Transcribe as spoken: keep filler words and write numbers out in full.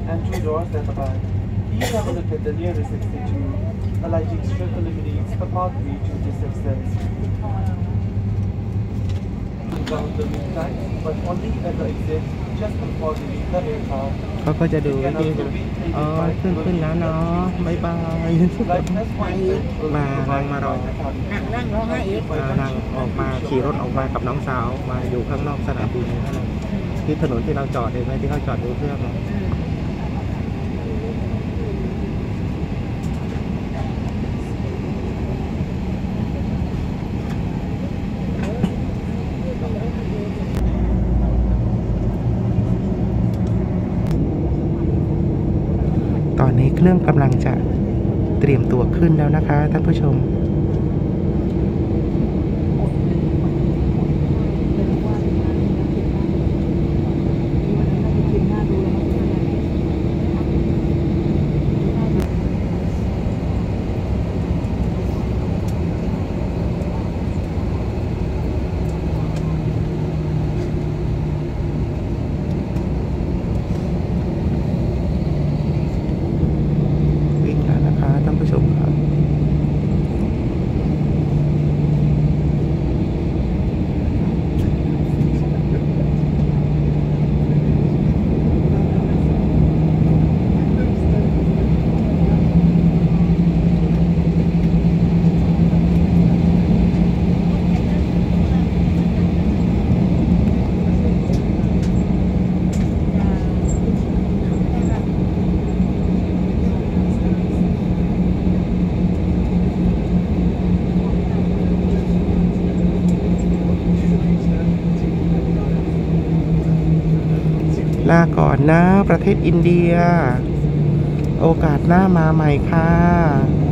and two doors at the back. Please have a look at the nearest exit to you. A lighting strip eliminates the pathway to this access. Down the main line, but only at the exit just before leaving the aircraft. เขาก็จะดูวิธีอ๋อขึ้นขึ้นแล้วเนาะบ๊ายบายมานั่งมารอนั่งร้องไห้อีกนั่งออกมาขี่รถออกมากับน้องสาวมาอยู่ข้างนอกสนามบินนั่นแหละที่ถนนที่เราจอดเห็นไหมที่เขาจอดดูเครื่องตอนนี้เครื่องกำลังจะเตรียมตัวขึ้นแล้วนะคะท่านผู้ชมลาก่อนนะประเทศอินเดียโอกาสหน้ามาใหม่ค่ะ